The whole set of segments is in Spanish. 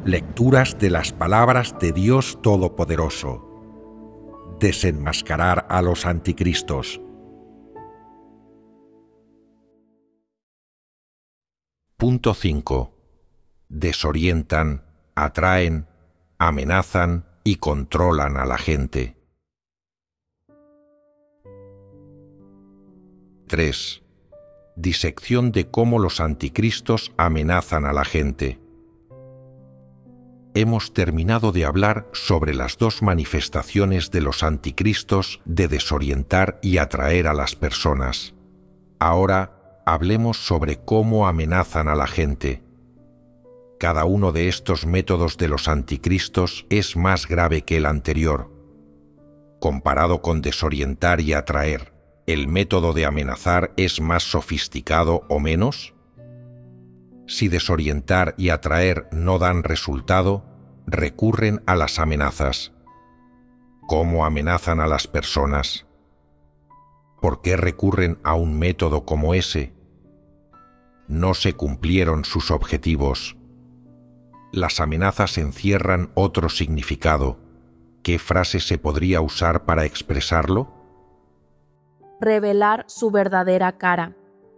Lecturas de las palabras de Dios Todopoderoso. Desenmascarar a los anticristos. Punto 5. Desorientan, atraen, amenazan y controlan a la gente. 3. Disección de cómo los anticristos amenazan a la gente. Hemos terminado de hablar sobre las dos manifestaciones de los anticristos de desorientar y atraer a las personas. Ahora hablemos sobre cómo amenazan a la gente. Cada uno de estos métodos de los anticristos es más grave que el anterior. Comparado con desorientar y atraer, ¿el método de amenazar es más sofisticado o menos? Si desorientar y atraer no dan resultado, recurren a las amenazas. ¿Cómo amenazan a las personas? ¿Por qué recurren a un método como ese? No se cumplieron sus objetivos. Las amenazas encierran otro significado. ¿Qué frase se podría usar para expresarlo? Revelar su verdadera cara.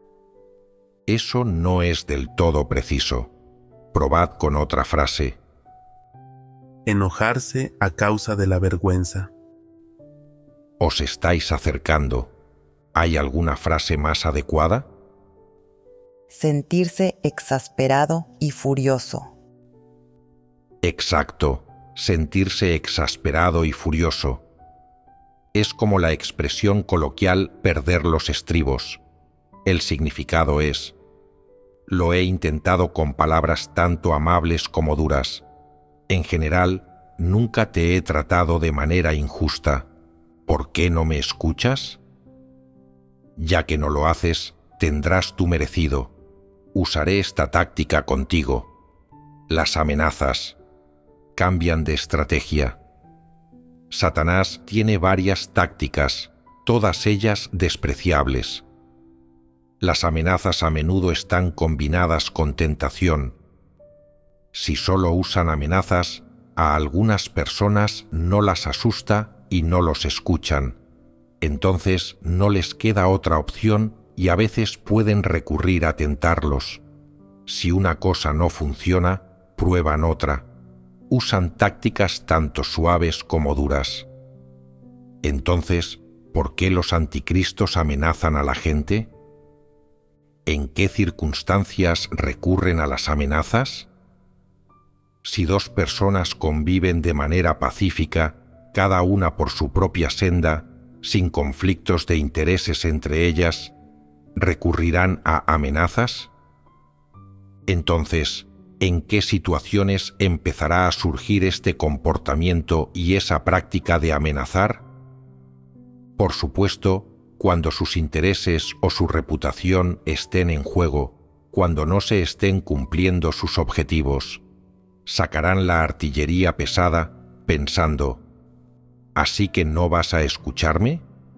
Eso no es del todo preciso. Probad con otra frase. Enojarse a causa de la vergüenza. Os estáis acercando. ¿Hay alguna frase más adecuada? Sentirse exasperado y furioso. Exacto, sentirse exasperado y furioso. Es como la expresión coloquial perder los estribos. El significado es: lo he intentado con palabras tanto amables como duras. En general, nunca te he tratado de manera injusta. ¿Por qué no me escuchas? Ya que no lo haces, tendrás tu merecido. Usaré esta táctica contigo. Las amenazas cambian de estrategia. Satanás tiene varias tácticas, todas ellas despreciables. Las amenazas a menudo están combinadas con tentación. Si solo usan amenazas, a algunas personas no las asusta y no los escuchan. Entonces no les queda otra opción y a veces pueden recurrir a tentarlos. Si una cosa no funciona, prueban otra. Usan tácticas tanto suaves como duras. Entonces, ¿por qué los anticristos amenazan a la gente? ¿En qué circunstancias recurren a las amenazas? Si dos personas conviven de manera pacífica, cada una por su propia senda, sin conflictos de intereses entre ellas, ¿recurrirán a amenazas? Entonces, ¿en qué situaciones empezará a surgir este comportamiento y esa práctica de amenazar? Por supuesto, cuando sus intereses o su reputación estén en juego, cuando no se estén cumpliendo sus objetivos. Sacarán la artillería pesada pensando: ¿así que no vas a escucharme?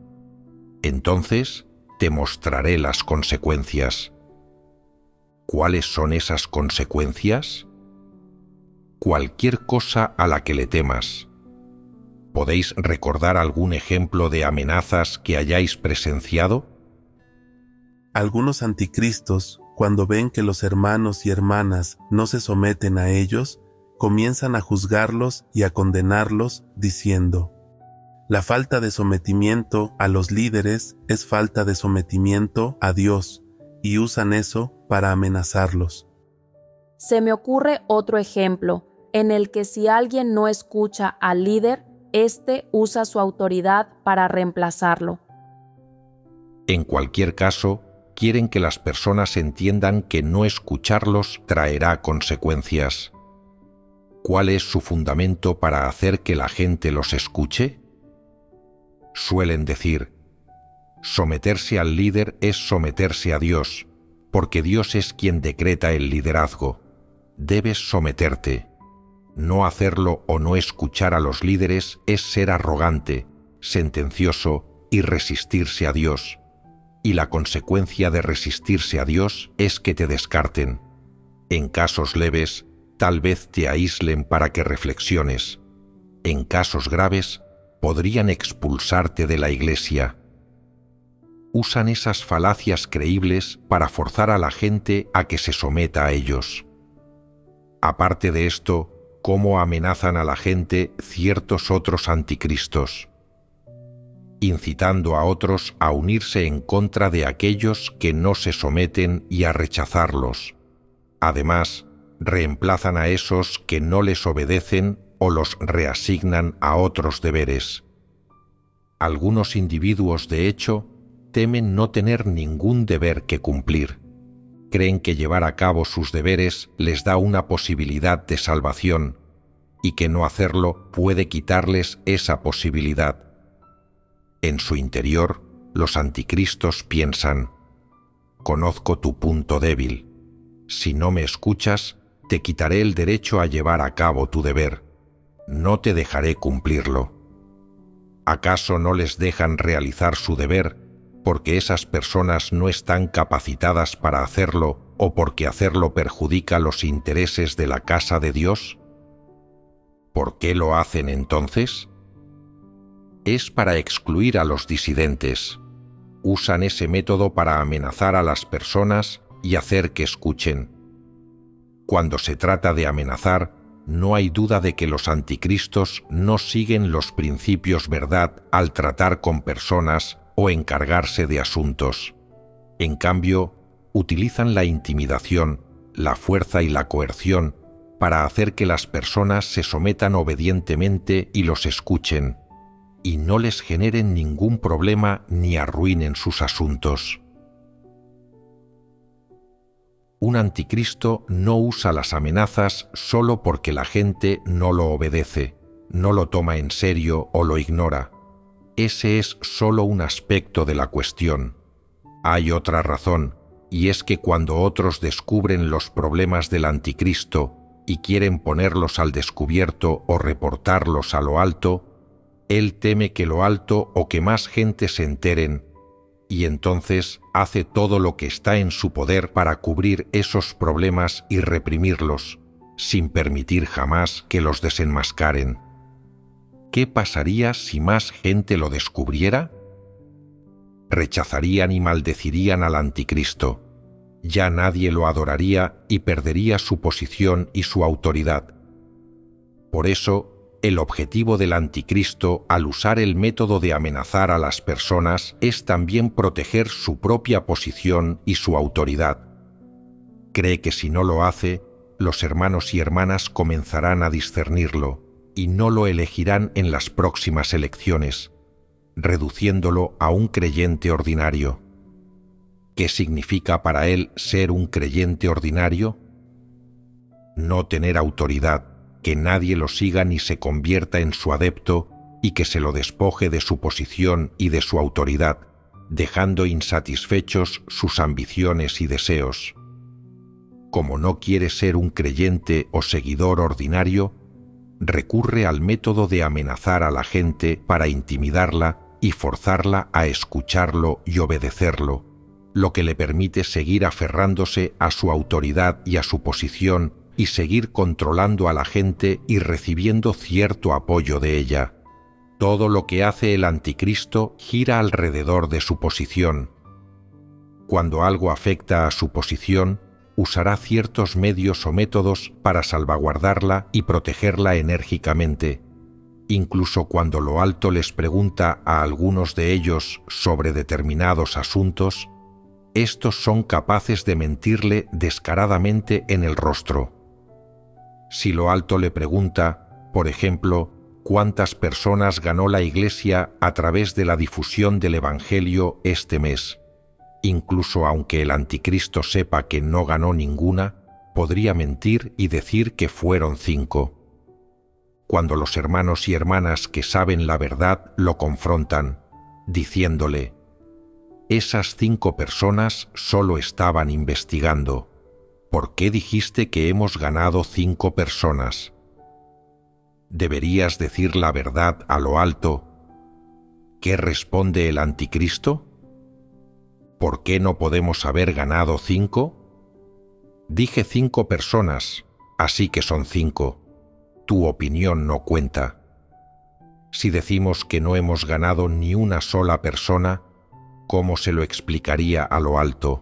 Entonces te mostraré las consecuencias. ¿Cuáles son esas consecuencias? Cualquier cosa a la que le temas. ¿Podéis recordar algún ejemplo de amenazas que hayáis presenciado? Algunos anticristos, cuando ven que los hermanos y hermanas no se someten a ellos, comienzan a juzgarlos y a condenarlos, diciendo: la falta de sometimiento a los líderes es falta de sometimiento a Dios, y usan eso para amenazarlos. Se me ocurre otro ejemplo, en el que si alguien no escucha al líder, éste usa su autoridad para reemplazarlo. En cualquier caso, quieren que las personas entiendan que no escucharlos traerá consecuencias. ¿Cuál es su fundamento para hacer que la gente los escuche? Suelen decir: someterse al líder es someterse a Dios, porque Dios es quien decreta el liderazgo. Debes someterte. No hacerlo o no escuchar a los líderes es ser arrogante, sentencioso y resistirse a Dios. Y la consecuencia de resistirse a Dios es que te descarten. En casos leves, tal vez te aíslen para que reflexiones. En casos graves, podrían expulsarte de la Iglesia. Usan esas falacias creíbles para forzar a la gente a que se someta a ellos. Aparte de esto, ¿cómo amenazan a la gente ciertos otros anticristos? Incitando a otros a unirse en contra de aquellos que no se someten y a rechazarlos. Además, reemplazan a esos que no les obedecen o los reasignan a otros deberes. Algunos individuos, de hecho, temen no tener ningún deber que cumplir. Creen que llevar a cabo sus deberes les da una posibilidad de salvación y que no hacerlo puede quitarles esa posibilidad. En su interior, los anticristos piensan: conozco tu punto débil. Si no me escuchas, te quitaré el derecho a llevar a cabo tu deber. No te dejaré cumplirlo. ¿Acaso no les dejan realizar su deber porque esas personas no están capacitadas para hacerlo o porque hacerlo perjudica los intereses de la casa de Dios? ¿Por qué lo hacen entonces? Es para excluir a los disidentes. Usan ese método para amenazar a las personas y hacer que escuchen. Cuando se trata de amenazar, no hay duda de que los anticristos no siguen los principios verdad al tratar con personas o encargarse de asuntos. En cambio, utilizan la intimidación, la fuerza y la coerción para hacer que las personas se sometan obedientemente y los escuchen, y no les generen ningún problema ni arruinen sus asuntos. Un anticristo no usa las amenazas solo porque la gente no lo obedece, no lo toma en serio o lo ignora. Ese es solo un aspecto de la cuestión. Hay otra razón, y es que cuando otros descubren los problemas del anticristo y quieren ponerlos al descubierto o reportarlos a lo alto, él teme que lo alto o que más gente se enteren, y entonces hace todo lo que está en su poder para cubrir esos problemas y reprimirlos, sin permitir jamás que los desenmascaren. ¿Qué pasaría si más gente lo descubriera? Rechazarían y maldecirían al anticristo. Ya nadie lo adoraría y perdería su posición y su autoridad. Por eso, el objetivo del anticristo al usar el método de amenazar a las personas es también proteger su propia posición y su autoridad. Cree que si no lo hace, los hermanos y hermanas comenzarán a discernirlo y no lo elegirán en las próximas elecciones, reduciéndolo a un creyente ordinario. ¿Qué significa para él ser un creyente ordinario? No tener autoridad, que nadie lo siga ni se convierta en su adepto y que se lo despoje de su posición y de su autoridad, dejando insatisfechos sus ambiciones y deseos. Como no quiere ser un creyente o seguidor ordinario, recurre al método de amenazar a la gente para intimidarla y forzarla a escucharlo y obedecerlo, lo que le permite seguir aferrándose a su autoridad y a su posición y seguir controlando a la gente y recibiendo cierto apoyo de ella. Todo lo que hace el anticristo gira alrededor de su posición. Cuando algo afecta a su posición, usará ciertos medios o métodos para salvaguardarla y protegerla enérgicamente. Incluso cuando lo alto les pregunta a algunos de ellos sobre determinados asuntos, estos son capaces de mentirle descaradamente en el rostro. Si lo alto le pregunta, por ejemplo, cuántas personas ganó la Iglesia a través de la difusión del Evangelio este mes, incluso aunque el anticristo sepa que no ganó ninguna, podría mentir y decir que fueron 5. Cuando los hermanos y hermanas que saben la verdad lo confrontan, diciéndole: esas 5 personas solo estaban investigando. ¿Por qué dijiste que hemos ganado 5 personas? ¿Deberías decir la verdad a lo alto? ¿Qué responde el anticristo? ¿Por qué no podemos haber ganado 5? Dije 5 personas, Así que son 5. Tu opinión no cuenta. Si decimos que no hemos ganado ni una sola persona, ¿cómo se lo explicaría a lo alto?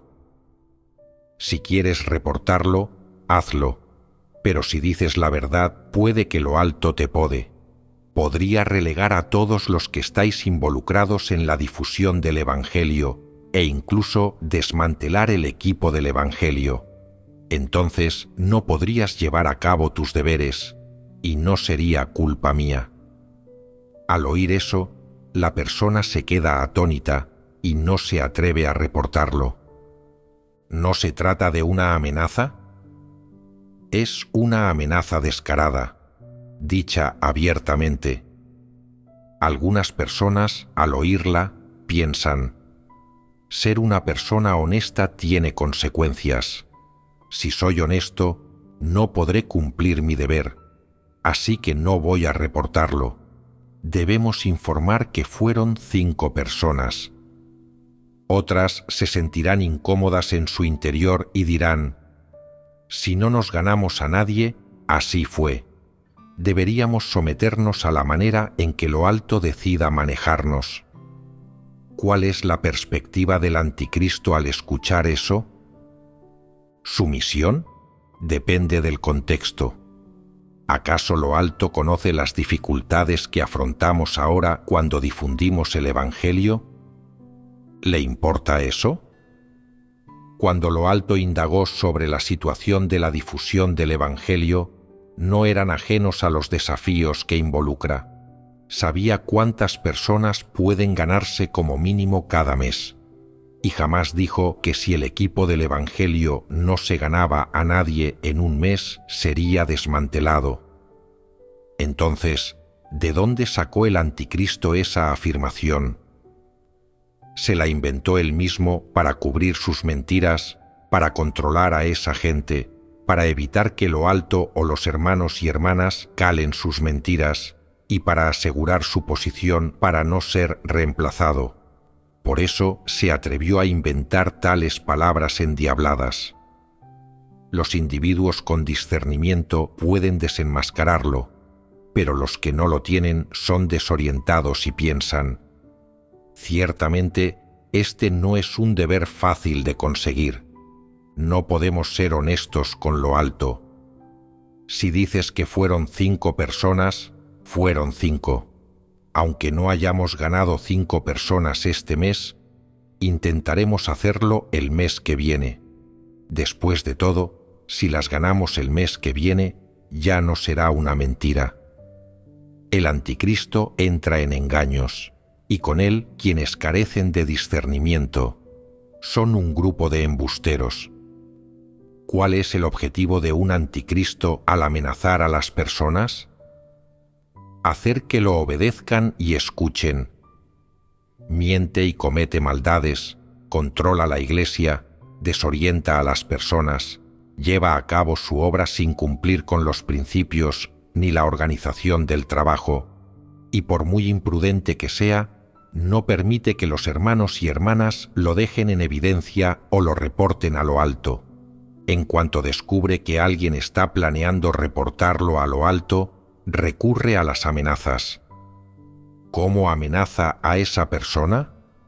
Si quieres reportarlo, hazlo, pero si dices la verdad, puede que lo alto te pode. Podría relegar a todos los que estáis involucrados en la difusión del Evangelio e incluso desmantelar el equipo del Evangelio. Entonces no podrías llevar a cabo tus deberes y no sería culpa mía. Al oír eso, la persona se queda atónita y no se atreve a reportarlo. ¿No se trata de una amenaza? Es una amenaza descarada, dicha abiertamente. Algunas personas, al oírla, piensan: ser una persona honesta tiene consecuencias. Si soy honesto, no podré cumplir mi deber, así que no voy a reportarlo. Debemos informar que fueron 5 personas. Otras se sentirán incómodas en su interior y dirán: si no nos ganamos a nadie, así fue. Deberíamos someternos a la manera en que lo alto decida manejarnos. ¿Cuál es la perspectiva del anticristo al escuchar eso? ¿Sumisión? Depende del contexto. ¿Acaso lo alto conoce las dificultades que afrontamos ahora cuando difundimos el Evangelio? ¿Le importa eso? Cuando lo alto indagó sobre la situación de la difusión del Evangelio, no eran ajenos a los desafíos que involucra. Sabía cuántas personas pueden ganarse como mínimo cada mes, y jamás dijo que si el equipo del Evangelio no se ganaba a nadie en un mes, sería desmantelado. Entonces, ¿de dónde sacó el anticristo esa afirmación? ¿Se la inventó él mismo para cubrir sus mentiras, para controlar a esa gente, para evitar que lo alto o los hermanos y hermanas calen sus mentiras y para asegurar su posición para no ser reemplazado? Por eso se atrevió a inventar tales palabras endiabladas. Los individuos con discernimiento pueden desenmascararlo, pero los que no lo tienen son desorientados y piensan: ciertamente, este no es un deber fácil de conseguir. No podemos ser honestos con lo alto. Si dices que fueron 5 personas, fueron 5. Aunque no hayamos ganado 5 personas este mes, intentaremos hacerlo el mes que viene. Después de todo, si las ganamos el mes que viene, ya no será una mentira. El anticristo entra en engaños, y con él quienes carecen de discernimiento. Son un grupo de embusteros. ¿Cuál es el objetivo de un anticristo al amenazar a las personas? Hacer que lo obedezcan y escuchen. Miente y comete maldades, controla la iglesia, desorienta a las personas, lleva a cabo su obra sin cumplir con los principios ni la organización del trabajo, y por muy imprudente que sea, no permite que los hermanos y hermanas lo dejen en evidencia o lo reporten a lo alto. En cuanto descubre que alguien está planeando reportarlo a lo alto, recurre a las amenazas. ¿Cómo amenaza a esa persona?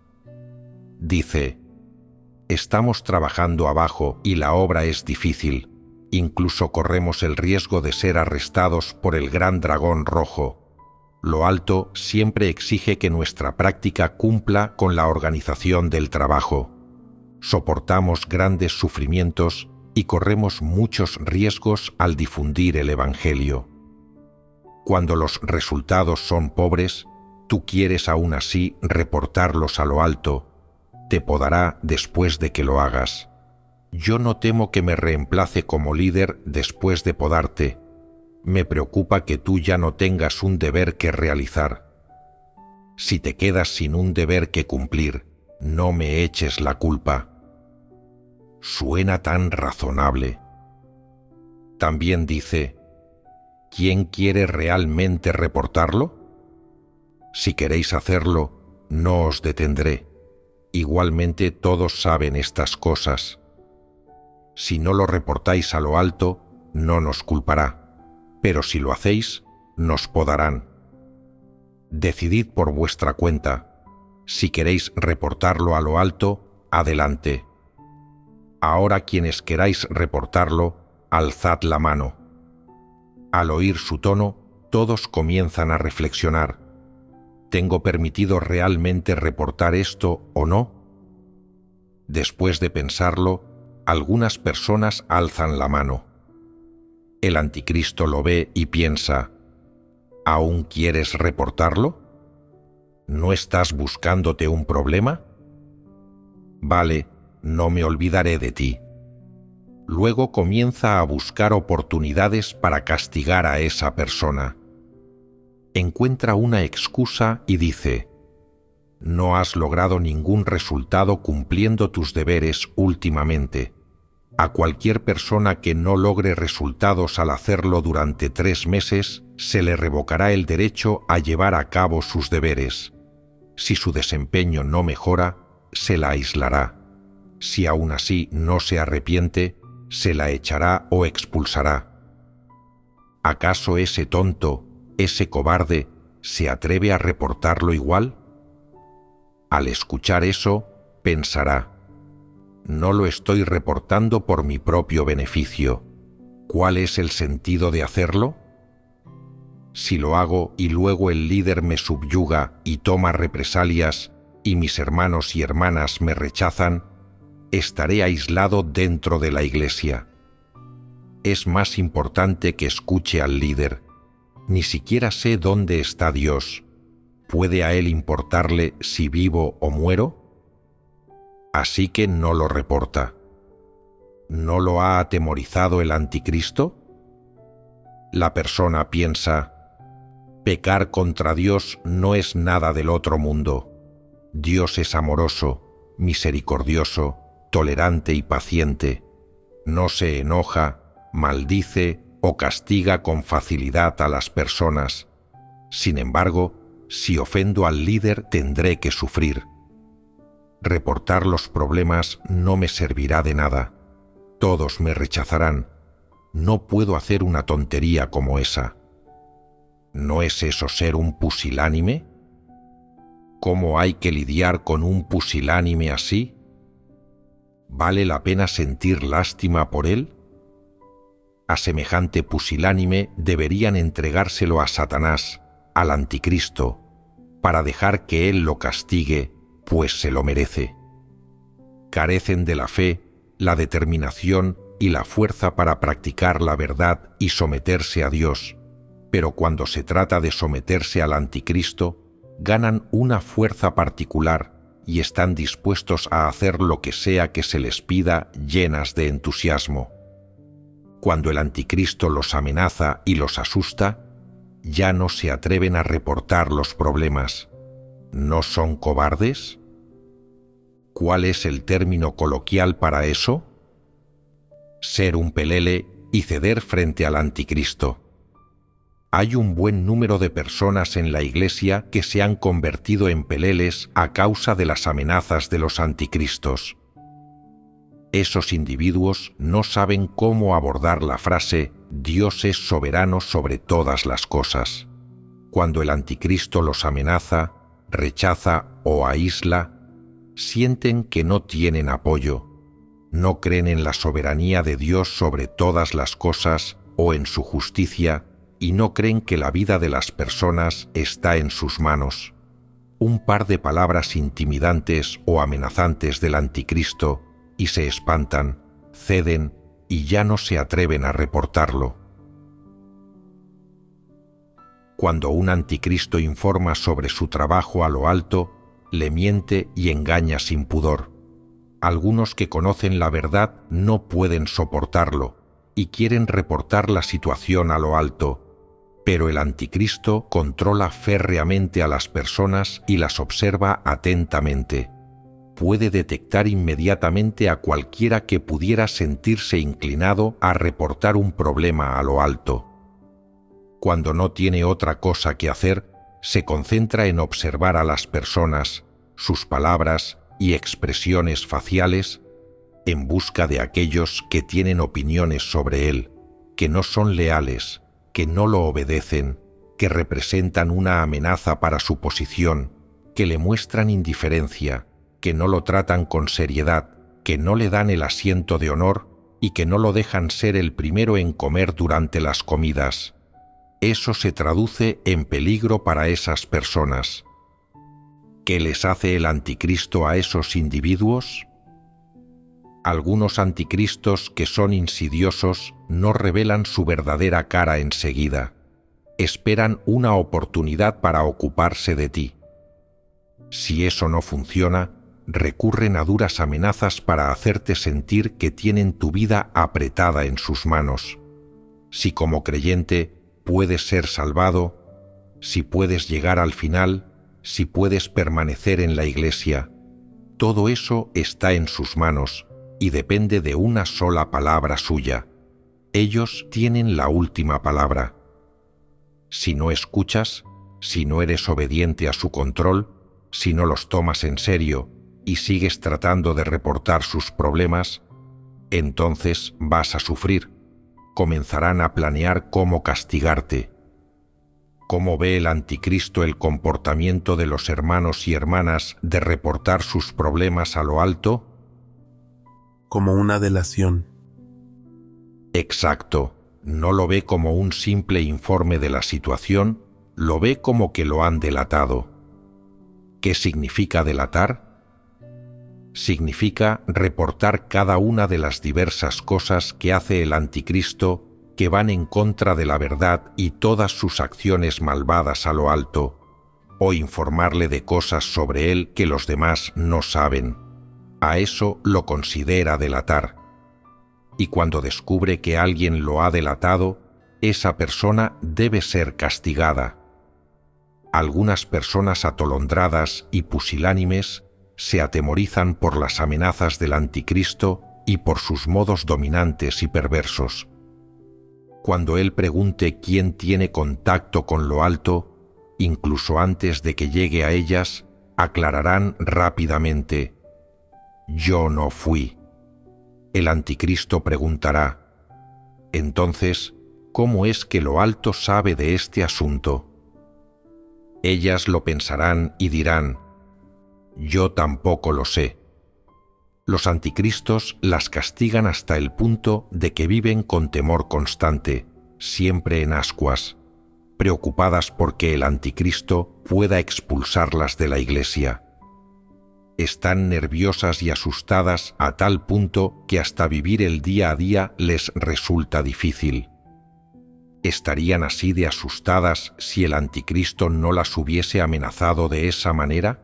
Dice: estamos trabajando abajo y la obra es difícil. Incluso corremos el riesgo de ser arrestados por el gran dragón rojo. Lo alto siempre exige que nuestra práctica cumpla con la organización del trabajo. Soportamos grandes sufrimientos y corremos muchos riesgos al difundir el Evangelio. Cuando los resultados son pobres, tú quieres aún así reportarlos a lo alto. Te podará después de que lo hagas. Yo no temo que me reemplace como líder después de podarte. Me preocupa que tú ya no tengas un deber que realizar. Si te quedas sin un deber que cumplir, no me eches la culpa. Suena tan razonable. También dice: ¿quién quiere realmente reportarlo? Si queréis hacerlo, no os detendré. Igualmente todos saben estas cosas. Si no lo reportáis a lo alto, no nos culpará, pero si lo hacéis, nos podarán. Decidid por vuestra cuenta. Si queréis reportarlo a lo alto, adelante. Ahora quienes queráis reportarlo, alzad la mano. Al oír su tono, todos comienzan a reflexionar. ¿Tengo permitido realmente reportar esto o no? Después de pensarlo, algunas personas alzan la mano. El anticristo lo ve y piensa, ¿aún quieres reportarlo? ¿No estás buscándote un problema? Vale, no me olvidaré de ti. Luego comienza a buscar oportunidades para castigar a esa persona. Encuentra una excusa y dice, no has logrado ningún resultado cumpliendo tus deberes últimamente. A cualquier persona que no logre resultados al hacerlo durante 3 meses, se le revocará el derecho a llevar a cabo sus deberes. Si su desempeño no mejora, se la aislará. Si aún así no se arrepiente, se la echará o expulsará. ¿Acaso ese tonto, ese cobarde, se atreve a reportarlo igual? Al escuchar eso, pensará, no lo estoy reportando por mi propio beneficio. ¿Cuál es el sentido de hacerlo? Si lo hago y luego el líder me subyuga y toma represalias y mis hermanos y hermanas me rechazan, estaré aislado dentro de la iglesia. Es más importante que escuche al líder. Ni siquiera sé dónde está Dios. ¿Puede a él importarle si vivo o muero? Así que no lo reporta. ¿No lo ha atemorizado el anticristo? La persona piensa, pecar contra Dios no es nada del otro mundo. Dios es amoroso, misericordioso, tolerante y paciente. No se enoja, maldice o castiga con facilidad a las personas. Sin embargo, si ofendo al líder tendré que sufrir. Reportar los problemas no me servirá de nada. Todos me rechazarán. No puedo hacer una tontería como esa. ¿No es eso ser un pusilánime? ¿Cómo hay que lidiar con un pusilánime así? ¿Vale la pena sentir lástima por él? A semejante pusilánime deberían entregárselo a Satanás, al anticristo, para dejar que él lo castigue, pues se lo merece. Carecen de la fe, la determinación y la fuerza para practicar la verdad y someterse a Dios, pero cuando se trata de someterse al anticristo, ganan una fuerza particular y están dispuestos a hacer lo que sea que se les pida llenas de entusiasmo. Cuando el anticristo los amenaza y los asusta, ya no se atreven a reportar los problemas. ¿No son cobardes? ¿Cuál es el término coloquial para eso? Ser un pelele y ceder frente al anticristo. Hay un buen número de personas en la iglesia que se han convertido en peleles a causa de las amenazas de los anticristos. Esos individuos no saben cómo abordar la frase «Dios es soberano sobre todas las cosas». Cuando el anticristo los amenaza, rechaza o aísla, sienten que no tienen apoyo, no creen en la soberanía de Dios sobre todas las cosas o en su justicia y no creen que la vida de las personas está en sus manos. Un par de palabras intimidantes o amenazantes del anticristo y se espantan, ceden y ya no se atreven a reportarlo. Cuando un anticristo informa sobre su trabajo a lo alto, le miente y engaña sin pudor. Algunos que conocen la verdad no pueden soportarlo y quieren reportar la situación a lo alto, pero el anticristo controla férreamente a las personas y las observa atentamente. Puede detectar inmediatamente a cualquiera que pudiera sentirse inclinado a reportar un problema a lo alto. Cuando no tiene otra cosa que hacer, se concentra en observar a las personas, sus palabras y expresiones faciales, en busca de aquellos que tienen opiniones sobre él, que no son leales, que no lo obedecen, que representan una amenaza para su posición, que le muestran indiferencia, que no lo tratan con seriedad, que no le dan el asiento de honor y que no lo dejan ser el primero en comer durante las comidas. Eso se traduce en peligro para esas personas. ¿Qué les hace el anticristo a esos individuos? Algunos anticristos que son insidiosos no revelan su verdadera cara enseguida. Esperan una oportunidad para ocuparse de ti. Si eso no funciona, recurren a duras amenazas para hacerte sentir que tienen tu vida apretada en sus manos. Si como creyente puedes ser salvado, si puedes llegar al final, si puedes permanecer en la iglesia, todo eso está en sus manos y depende de una sola palabra suya. Ellos tienen la última palabra. Si no escuchas, si no eres obediente a su control, si no los tomas en serio y sigues tratando de reportar sus problemas, entonces vas a sufrir. Comenzarán a planear cómo castigarte. ¿Cómo ve el anticristo el comportamiento de los hermanos y hermanas de reportar sus problemas a lo alto? Como una delación. Exacto. No lo ve como un simple informe de la situación, lo ve como que lo han delatado. ¿Qué significa delatar? Significa reportar cada una de las diversas cosas que hace el anticristo que van en contra de la verdad y todas sus acciones malvadas a lo alto, o informarle de cosas sobre él que los demás no saben. A eso lo considera delatar. Y cuando descubre que alguien lo ha delatado, esa persona debe ser castigada. Algunas personas atolondradas y pusilánimes se atemorizan por las amenazas del anticristo y por sus modos dominantes y perversos. Cuando él pregunte quién tiene contacto con lo alto, incluso antes de que llegue a ellas, aclararán rápidamente: «Yo no fui». El anticristo preguntará: «Entonces, ¿cómo es que lo alto sabe de este asunto?». Ellas lo pensarán y dirán: «Yo tampoco lo sé». Los anticristos las castigan hasta el punto de que viven con temor constante, siempre en ascuas, preocupadas porque el anticristo pueda expulsarlas de la iglesia. Están nerviosas y asustadas a tal punto que hasta vivir el día a día les resulta difícil. ¿Estarían así de asustadas si el anticristo no las hubiese amenazado de esa manera?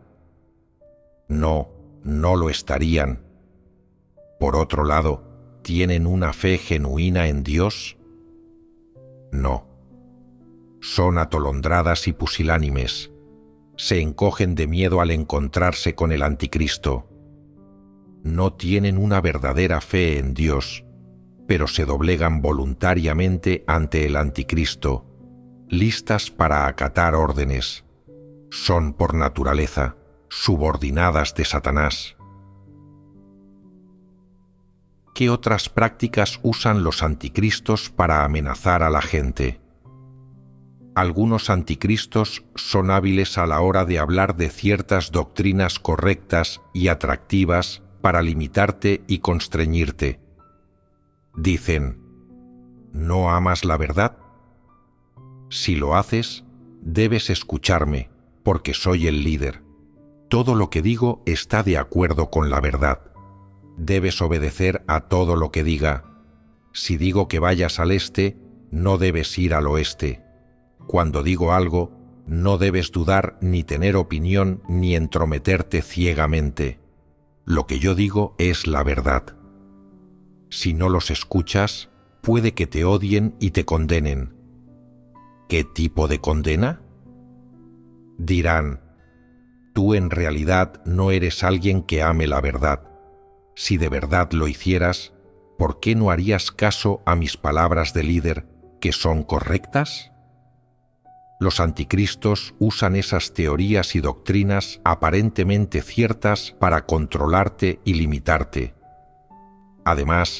No, no lo estarían. Por otro lado, ¿tienen una fe genuina en Dios? No. Son atolondradas y pusilánimes. Se encogen de miedo al encontrarse con el anticristo. No tienen una verdadera fe en Dios, pero se doblegan voluntariamente ante el anticristo, listas para acatar órdenes. Son por naturaleza subordinadas de Satanás. ¿Qué otras prácticas usan los anticristos para amenazar a la gente? Algunos anticristos son hábiles a la hora de hablar de ciertas doctrinas correctas y atractivas para limitarte y constreñirte. Dicen: ¿no amas la verdad? Si lo haces, debes escucharme, porque soy el líder. Todo lo que digo está de acuerdo con la verdad. Debes obedecer a todo lo que diga. Si digo que vayas al este, no debes ir al oeste. Cuando digo algo, no debes dudar ni tener opinión ni entrometerte ciegamente. Lo que yo digo es la verdad. Si no los escuchas, puede que te odien y te condenen. ¿Qué tipo de condena? Dirán: tú en realidad no eres alguien que ame la verdad. Si de verdad lo hicieras, ¿por qué no harías caso a mis palabras de líder, que son correctas? Los anticristos usan esas teorías y doctrinas aparentemente ciertas para controlarte y limitarte. Además,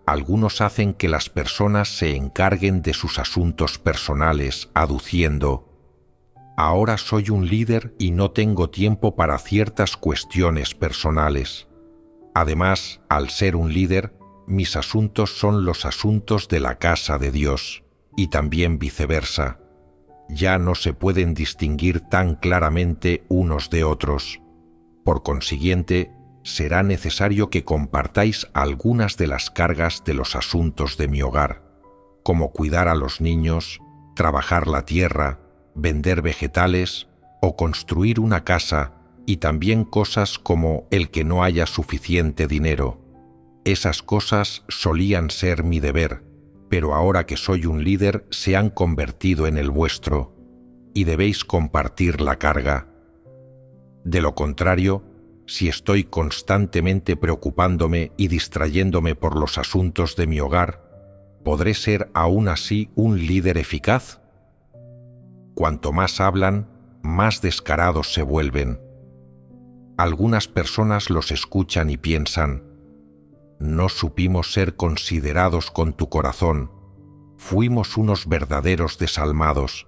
algunos hacen que las personas se encarguen de sus asuntos personales, aduciendo: ahora soy un líder y no tengo tiempo para ciertas cuestiones personales. Además, al ser un líder, mis asuntos son los asuntos de la casa de Dios, y también viceversa. Ya no se pueden distinguir tan claramente unos de otros. Por consiguiente, será necesario que compartáis algunas de las cargas de los asuntos de mi hogar, como cuidar a los niños, trabajar la tierra, vender vegetales o construir una casa, y también cosas como el que no haya suficiente dinero. Esas cosas solían ser mi deber, pero ahora que soy un líder se han convertido en el vuestro, y debéis compartir la carga. De lo contrario, si estoy constantemente preocupándome y distrayéndome por los asuntos de mi hogar, ¿podré ser aún así un líder eficaz? Cuanto más hablan, más descarados se vuelven. Algunas personas los escuchan y piensan: no supimos ser considerados con tu corazón, fuimos unos verdaderos desalmados.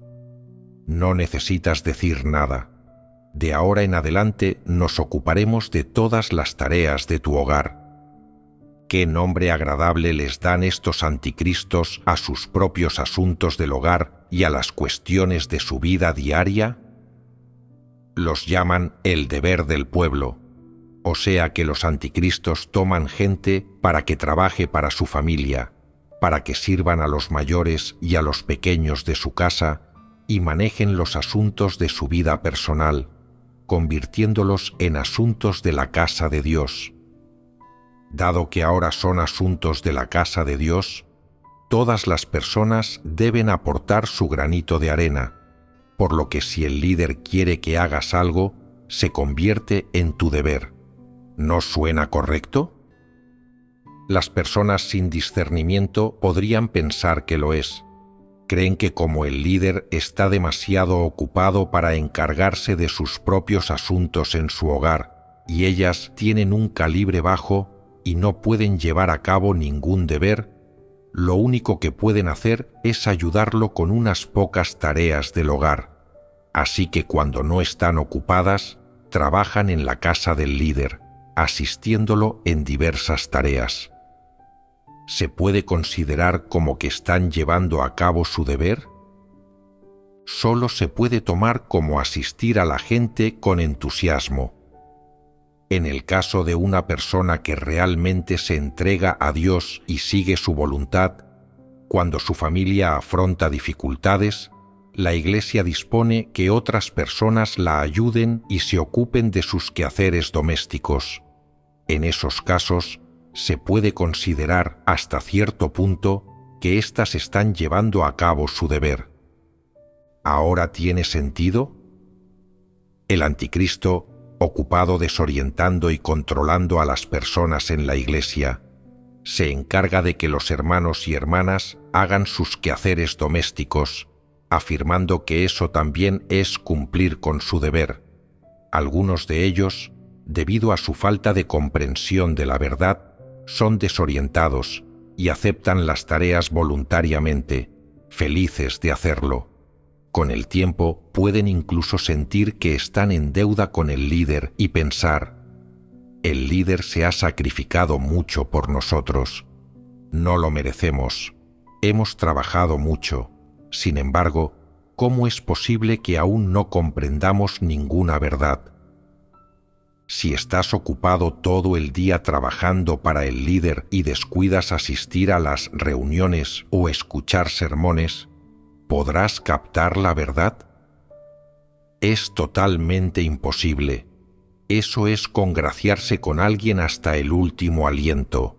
No necesitas decir nada. De ahora en adelante nos ocuparemos de todas las tareas de tu hogar. ¿Qué nombre agradable les dan estos anticristos a sus propios asuntos del hogar y a las cuestiones de su vida diaria? Los llaman el deber del pueblo, o sea que los anticristos toman gente para que trabaje para su familia, para que sirvan a los mayores y a los pequeños de su casa y manejen los asuntos de su vida personal, convirtiéndolos en asuntos de la casa de Dios. Dado que ahora son asuntos de la casa de Dios, todas las personas deben aportar su granito de arena, por lo que si el líder quiere que hagas algo, se convierte en tu deber. ¿No suena correcto? Las personas sin discernimiento podrían pensar que lo es. Creen que como el líder está demasiado ocupado para encargarse de sus propios asuntos en su hogar, y ellas tienen un calibre bajo y no pueden llevar a cabo ningún deber, lo único que pueden hacer es ayudarlo con unas pocas tareas del hogar. Así que cuando no están ocupadas, trabajan en la casa del líder, asistiéndolo en diversas tareas. ¿Se puede considerar como que están llevando a cabo su deber? Solo se puede tomar como asistir a la gente con entusiasmo. En el caso de una persona que realmente se entrega a Dios y sigue su voluntad, cuando su familia afronta dificultades, la Iglesia dispone que otras personas la ayuden y se ocupen de sus quehaceres domésticos. En esos casos, se puede considerar hasta cierto punto que éstas están llevando a cabo su deber. ¿Ahora tiene sentido? El anticristo, ocupado desorientando y controlando a las personas en la Iglesia, se encarga de que los hermanos y hermanas hagan sus quehaceres domésticos, afirmando que eso también es cumplir con su deber. Algunos de ellos, debido a su falta de comprensión de la verdad, son desorientados y aceptan las tareas voluntariamente, felices de hacerlo. Con el tiempo pueden incluso sentir que están en deuda con el líder y pensar: el líder se ha sacrificado mucho por nosotros. No lo merecemos. Hemos trabajado mucho. Sin embargo, ¿cómo es posible que aún no comprendamos ninguna verdad? Si estás ocupado todo el día trabajando para el líder y descuidas asistir a las reuniones o escuchar sermones, ¿podrás captar la verdad? Es totalmente imposible. Eso es congraciarse con alguien hasta el último aliento.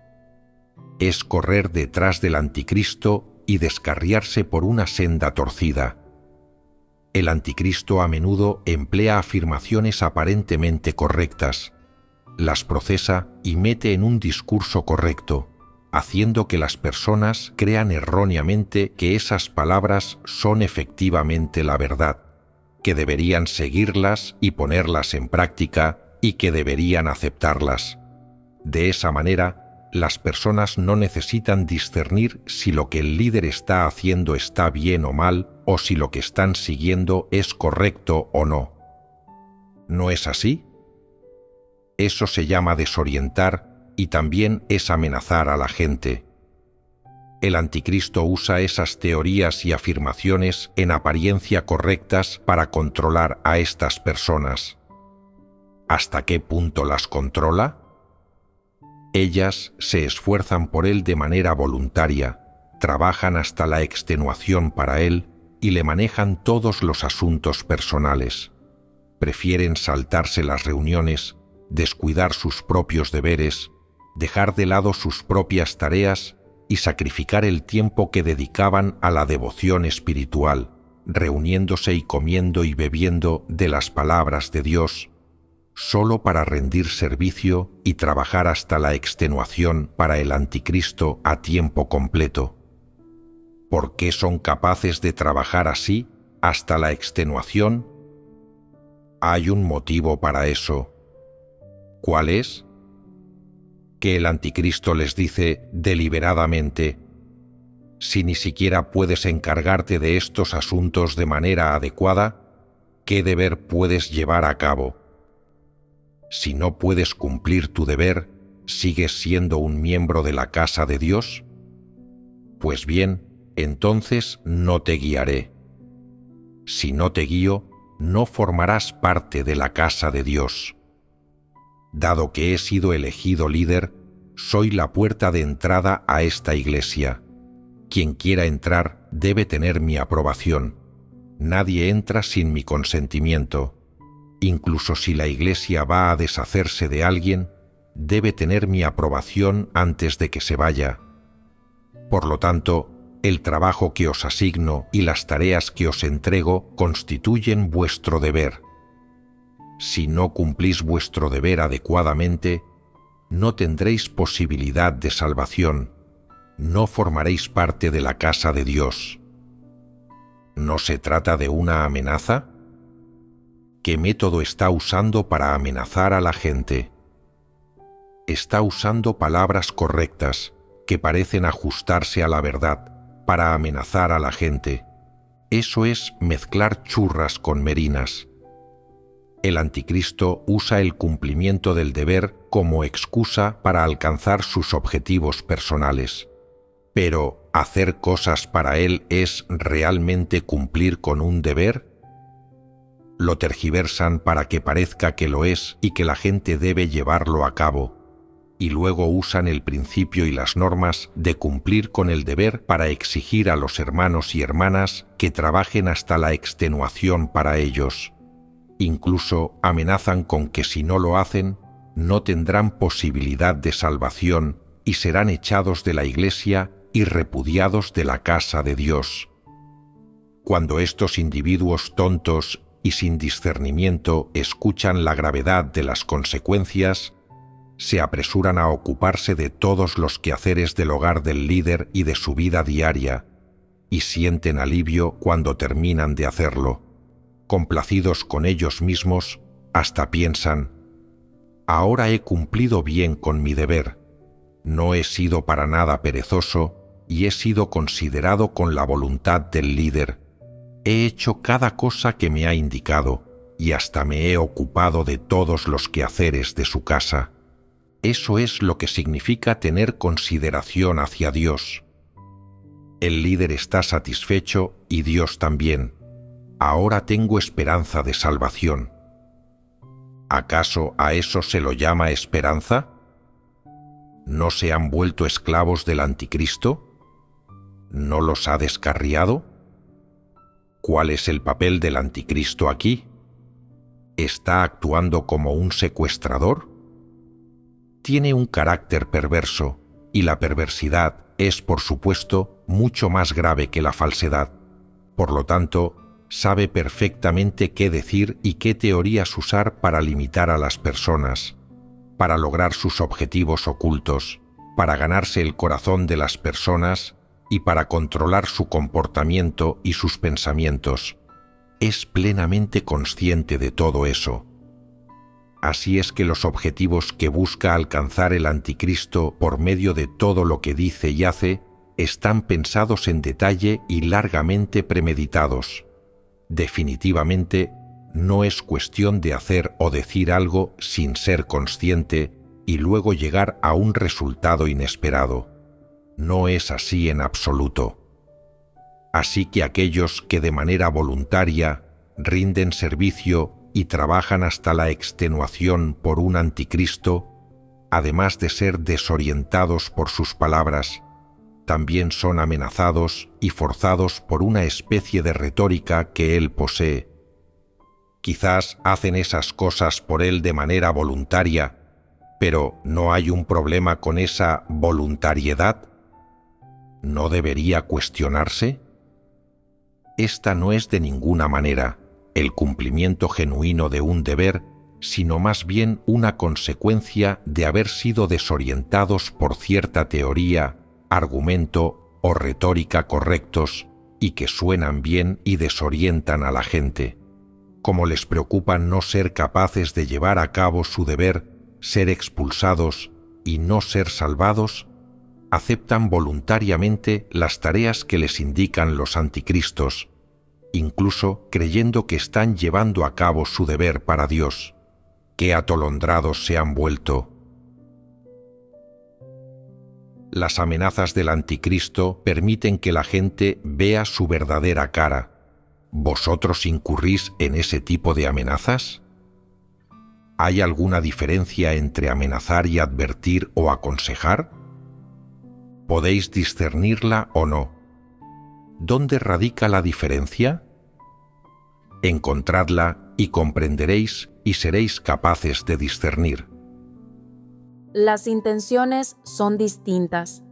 Es correr detrás del anticristo y descarriarse por una senda torcida. El anticristo a menudo emplea afirmaciones aparentemente correctas, las procesa y mete en un discurso correcto, haciendo que las personas crean erróneamente que esas palabras son efectivamente la verdad, que deberían seguirlas y ponerlas en práctica y que deberían aceptarlas. De esa manera, las personas no necesitan discernir si lo que el líder está haciendo está bien o mal, o si lo que están siguiendo es correcto o no. ¿No es así? Eso se llama desorientar y también es amenazar a la gente. El anticristo usa esas teorías y afirmaciones en apariencia correctas para controlar a estas personas. ¿Hasta qué punto las controla? Ellas se esfuerzan por él de manera voluntaria, trabajan hasta la extenuación para él y le manejan todos los asuntos personales. Prefieren saltarse las reuniones, descuidar sus propios deberes, dejar de lado sus propias tareas y sacrificar el tiempo que dedicaban a la devoción espiritual, reuniéndose y comiendo y bebiendo de las palabras de Dios, solo para rendir servicio y trabajar hasta la extenuación para el anticristo a tiempo completo. ¿Por qué son capaces de trabajar así hasta la extenuación? Hay un motivo para eso. ¿Cuál es? Que el anticristo les dice deliberadamente: si ni siquiera puedes encargarte de estos asuntos de manera adecuada, ¿qué deber puedes llevar a cabo? Si no puedes cumplir tu deber, ¿sigues siendo un miembro de la casa de Dios? Pues bien, entonces no te guiaré. Si no te guío, no formarás parte de la casa de Dios. Dado que he sido elegido líder, soy la puerta de entrada a esta iglesia. Quien quiera entrar debe tener mi aprobación. Nadie entra sin mi consentimiento. Incluso si la iglesia va a deshacerse de alguien, debe tener mi aprobación antes de que se vaya. Por lo tanto, el trabajo que os asigno y las tareas que os entrego constituyen vuestro deber. Si no cumplís vuestro deber adecuadamente, no tendréis posibilidad de salvación, no formaréis parte de la casa de Dios. ¿No se trata de una amenaza? ¿Qué método está usando para amenazar a la gente? Está usando palabras correctas que parecen ajustarse a la verdad para amenazar a la gente. Eso es mezclar churras con merinas. El anticristo usa el cumplimiento del deber como excusa para alcanzar sus objetivos personales. Pero, ¿hacer cosas para él es realmente cumplir con un deber? Lo tergiversan para que parezca que lo es y que la gente debe llevarlo a cabo, y luego usan el principio y las normas de cumplir con el deber para exigir a los hermanos y hermanas que trabajen hasta la extenuación para ellos. Incluso amenazan con que si no lo hacen, no tendrán posibilidad de salvación y serán echados de la iglesia y repudiados de la casa de Dios. Cuando estos individuos tontos y sin discernimiento escuchan la gravedad de las consecuencias, se apresuran a ocuparse de todos los quehaceres del hogar del líder y de su vida diaria, y sienten alivio cuando terminan de hacerlo. Complacidos con ellos mismos, hasta piensan: ahora he cumplido bien con mi deber, no he sido para nada perezoso y he sido considerado con la voluntad del líder. He hecho cada cosa que me ha indicado y hasta me he ocupado de todos los quehaceres de su casa. Eso es lo que significa tener consideración hacia Dios. El líder está satisfecho y Dios también. Ahora tengo esperanza de salvación. ¿Acaso a eso se lo llama esperanza? ¿No se han vuelto esclavos del anticristo? ¿No los ha descarriado? ¿Cuál es el papel del anticristo aquí? ¿Está actuando como un secuestrador? Tiene un carácter perverso, y la perversidad es, por supuesto, mucho más grave que la falsedad. Por lo tanto, sabe perfectamente qué decir y qué teorías usar para limitar a las personas, para lograr sus objetivos ocultos, para ganarse el corazón de las personas y para controlar su comportamiento y sus pensamientos. Es plenamente consciente de todo eso. Así es que los objetivos que busca alcanzar el anticristo por medio de todo lo que dice y hace están pensados en detalle y largamente premeditados. Definitivamente, no es cuestión de hacer o decir algo sin ser consciente y luego llegar a un resultado inesperado. No es así en absoluto. Así que aquellos que de manera voluntaria rinden servicio y trabajan hasta la extenuación por un anticristo, además de ser desorientados por sus palabras, también son amenazados y forzados por una especie de retórica que él posee. Quizás hacen esas cosas por él de manera voluntaria, pero ¿no hay un problema con esa voluntariedad? ¿No debería cuestionarse? Esta no es de ninguna manera el cumplimiento genuino de un deber, sino más bien una consecuencia de haber sido desorientados por cierta teoría, argumento o retórica correctos y que suenan bien y desorientan a la gente. Como les preocupa no ser capaces de llevar a cabo su deber, ser expulsados y no ser salvados, aceptan voluntariamente las tareas que les indican los anticristos, incluso creyendo que están llevando a cabo su deber para Dios. ¡Qué atolondrados se han vuelto! Las amenazas del anticristo permiten que la gente vea su verdadera cara. ¿Vosotros incurrís en ese tipo de amenazas? ¿Hay alguna diferencia entre amenazar y advertir o aconsejar? ¿Podéis discernirla o no? ¿Dónde radica la diferencia? Encontradla y comprenderéis y seréis capaces de discernir. Las intenciones son distintas.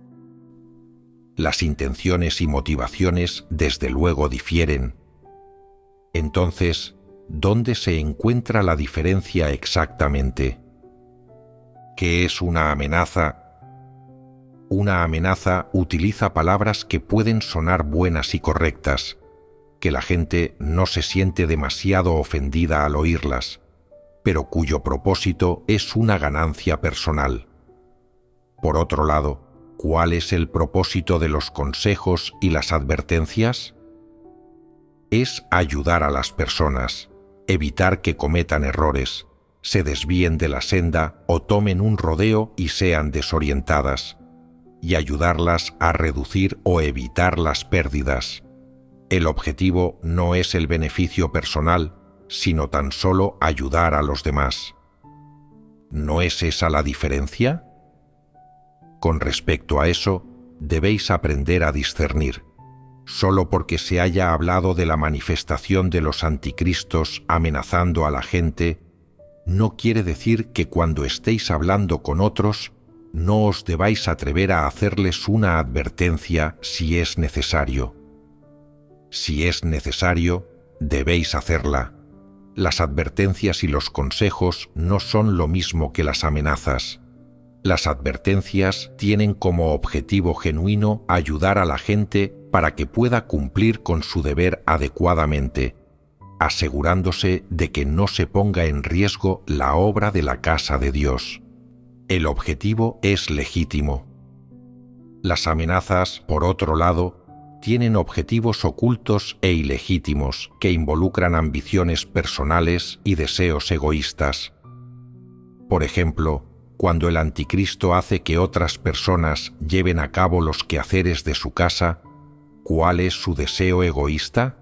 Las intenciones y motivaciones desde luego difieren. Entonces, ¿dónde se encuentra la diferencia exactamente? ¿Qué es una amenaza? Una amenaza utiliza palabras que pueden sonar buenas y correctas, que la gente no se siente demasiado ofendida al oírlas, pero cuyo propósito es una ganancia personal. Por otro lado, ¿cuál es el propósito de los consejos y las advertencias? Es ayudar a las personas, evitar que cometan errores, se desvíen de la senda o tomen un rodeo y sean desorientadas, y ayudarlas a reducir o evitar las pérdidas. El objetivo no es el beneficio personal, sino tan solo ayudar a los demás. ¿No es esa la diferencia? Con respecto a eso, debéis aprender a discernir. Solo porque se haya hablado de la manifestación de los anticristos amenazando a la gente, no quiere decir que cuando estéis hablando con otros, no os debáis atrever a hacerles una advertencia si es necesario. Si es necesario, debéis hacerla. Las advertencias y los consejos no son lo mismo que las amenazas. Las advertencias tienen como objetivo genuino ayudar a la gente para que pueda cumplir con su deber adecuadamente, asegurándose de que no se ponga en riesgo la obra de la casa de Dios. El objetivo es legítimo. Las amenazas, por otro lado, tienen objetivos ocultos e ilegítimos que involucran ambiciones personales y deseos egoístas. Por ejemplo, cuando el anticristo hace que otras personas lleven a cabo los quehaceres de su casa, ¿cuál es su deseo egoísta?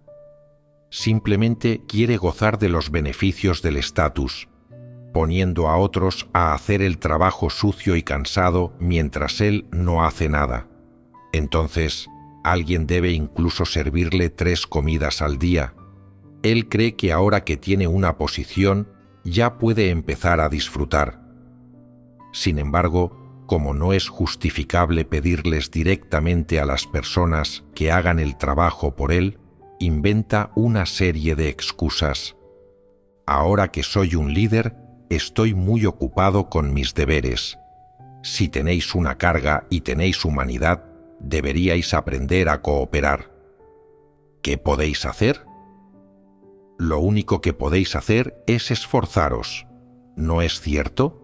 Simplemente quiere gozar de los beneficios del estatus, poniendo a otros a hacer el trabajo sucio y cansado mientras él no hace nada. Entonces, alguien debe incluso servirle 3 comidas al día. Él cree que ahora que tiene una posición, ya puede empezar a disfrutar. Sin embargo, como no es justificable pedirles directamente a las personas que hagan el trabajo por él, inventa una serie de excusas. Ahora que soy un líder, estoy muy ocupado con mis deberes. Si tenéis una carga y tenéis humanidad, deberíais aprender a cooperar. ¿Qué podéis hacer? Lo único que podéis hacer es esforzaros. ¿no es cierto?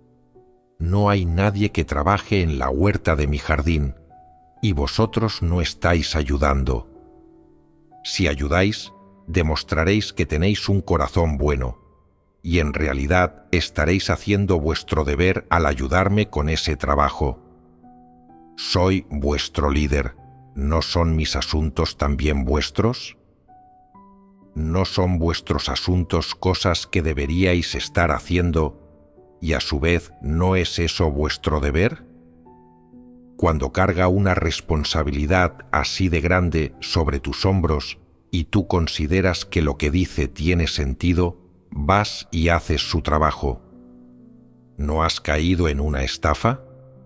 No hay nadie que trabaje en la huerta de mi jardín, y vosotros no estáis ayudando. Si ayudáis, demostraréis que tenéis un corazón bueno, y en realidad estaréis haciendo vuestro deber al ayudarme con ese trabajo. Soy vuestro líder, ¿no son mis asuntos también vuestros? ¿No son vuestros asuntos cosas que deberíais estar haciendo, y a su vez no es eso vuestro deber? Cuando carga una responsabilidad así de grande sobre tus hombros y tú consideras que lo que dice tiene sentido, vas y haces su trabajo. ¿No has caído en una estafa?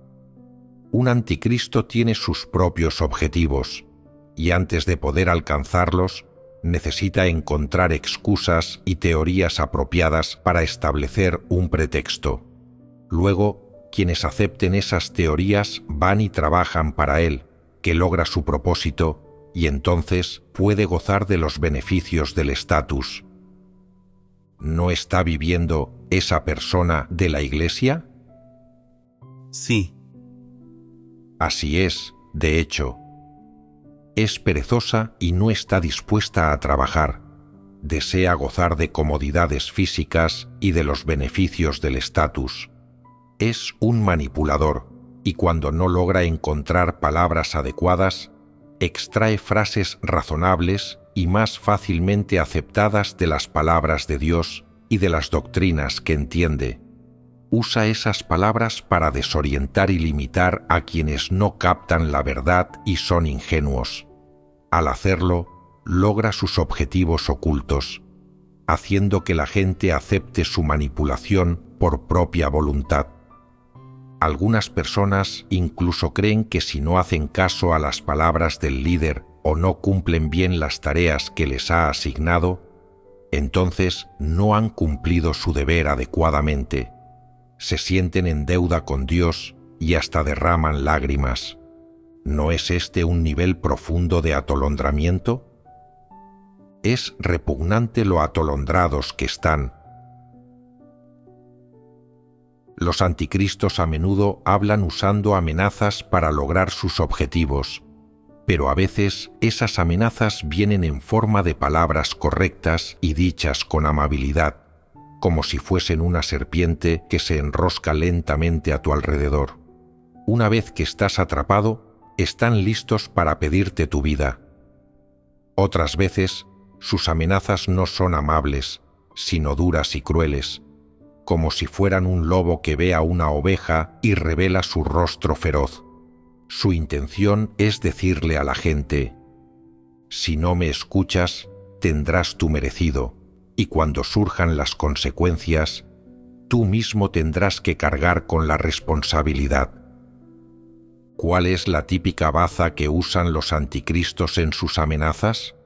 Un anticristo tiene sus propios objetivos, y antes de poder alcanzarlos, necesita encontrar excusas y teorías apropiadas para establecer un pretexto. Luego, quienes acepten esas teorías van y trabajan para él, que logra su propósito, y entonces puede gozar de los beneficios del estatus. ¿No está viviendo esa persona de la Iglesia? Sí. Así es, de hecho. Es perezosa y no está dispuesta a trabajar. Desea gozar de comodidades físicas y de los beneficios del estatus. Es un manipulador, y cuando no logra encontrar palabras adecuadas, extrae frases razonables y más fácilmente aceptadas de las palabras de Dios y de las doctrinas que entiende. Usa esas palabras para desorientar y limitar a quienes no captan la verdad y son ingenuos. Al hacerlo, logra sus objetivos ocultos, haciendo que la gente acepte su manipulación por propia voluntad. Algunas personas incluso creen que si no hacen caso a las palabras del líder o no cumplen bien las tareas que les ha asignado, entonces no han cumplido su deber adecuadamente. Se sienten en deuda con Dios y hasta derraman lágrimas. ¿No es este un nivel profundo de atolondramiento? Es repugnante lo atolondrados que están. Los anticristos a menudo hablan usando amenazas para lograr sus objetivos, pero a veces esas amenazas vienen en forma de palabras correctas y dichas con amabilidad, como si fuesen una serpiente que se enrosca lentamente a tu alrededor. Una vez que estás atrapado, están listos para pedirte tu vida. Otras veces, sus amenazas no son amables, sino duras y crueles, como si fueran un lobo que ve a una oveja y revela su rostro feroz. Su intención es decirle a la gente: si no me escuchas, tendrás tu merecido, y cuando surjan las consecuencias, tú mismo tendrás que cargar con la responsabilidad. ¿Cuál es la típica baza que usan los anticristos en sus amenazas?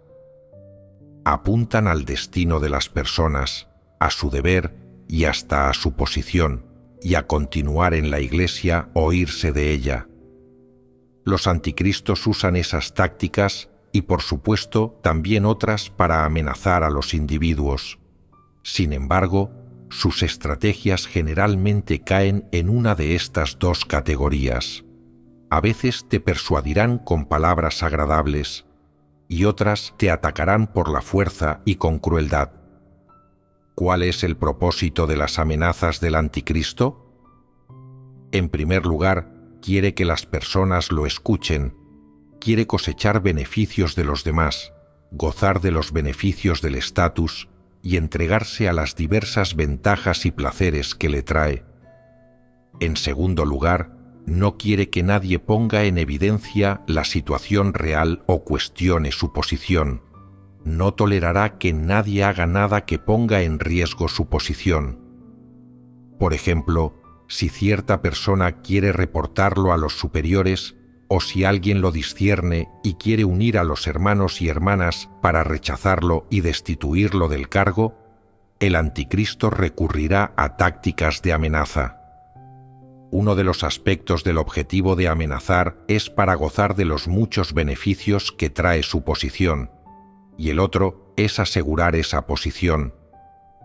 Apuntan al destino de las personas, a su deber y hasta a su posición, y a continuar en la Iglesia o irse de ella. Los anticristos usan esas tácticas y, por supuesto, también otras para amenazar a los individuos. Sin embargo, sus estrategias generalmente caen en una de estas dos categorías. A veces te persuadirán con palabras agradables y otras te atacarán por la fuerza y con crueldad. ¿Cuál es el propósito de las amenazas del anticristo? En primer lugar, quiere que las personas lo escuchen. Quiere cosechar beneficios de los demás, gozar de los beneficios del estatus y entregarse a las diversas ventajas y placeres que le trae. En segundo lugar, no quiere que nadie ponga en evidencia la situación real o cuestione su posición. No tolerará que nadie haga nada que ponga en riesgo su posición. Por ejemplo, si cierta persona quiere reportarlo a los superiores, o si alguien lo discierne y quiere unir a los hermanos y hermanas para rechazarlo y destituirlo del cargo, el anticristo recurrirá a tácticas de amenaza. Uno de los aspectos del objetivo de amenazar es para gozar de los muchos beneficios que trae su posición, y el otro es asegurar esa posición.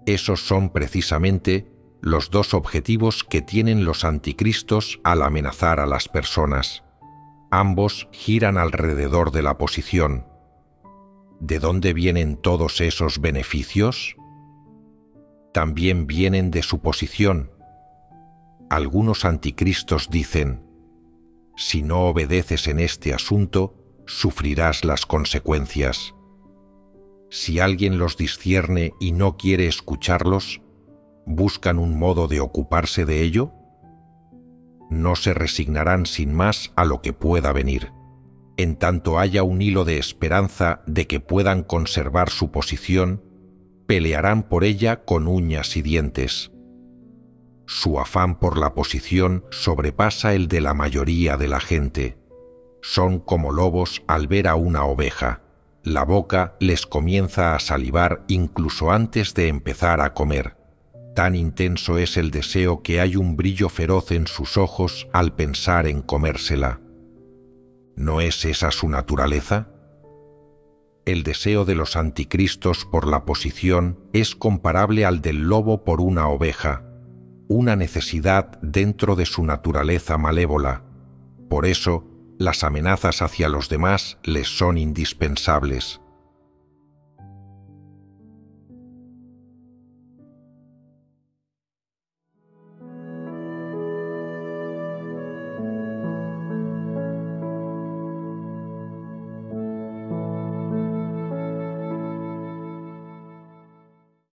Esos son precisamente los dos objetivos que tienen los anticristos al amenazar a las personas. Ambos giran alrededor de la posición. ¿De dónde vienen todos esos beneficios? También vienen de su posición. Algunos anticristos dicen: si no obedeces en este asunto, sufrirás las consecuencias. Si alguien los discierne y no quiere escucharlos, ¿buscan un modo de ocuparse de ello? No se resignarán sin más a lo que pueda venir. En tanto haya un hilo de esperanza de que puedan conservar su posición, pelearán por ella con uñas y dientes. Su afán por la posición sobrepasa el de la mayoría de la gente. Son como lobos al ver a una oveja. La boca les comienza a salivar incluso antes de empezar a comer. Tan intenso es el deseo que hay un brillo feroz en sus ojos al pensar en comérsela. ¿No es esa su naturaleza? El deseo de los anticristos por la posición es comparable al del lobo por una oveja, una necesidad dentro de su naturaleza malévola. Por eso, las amenazas hacia los demás les son indispensables.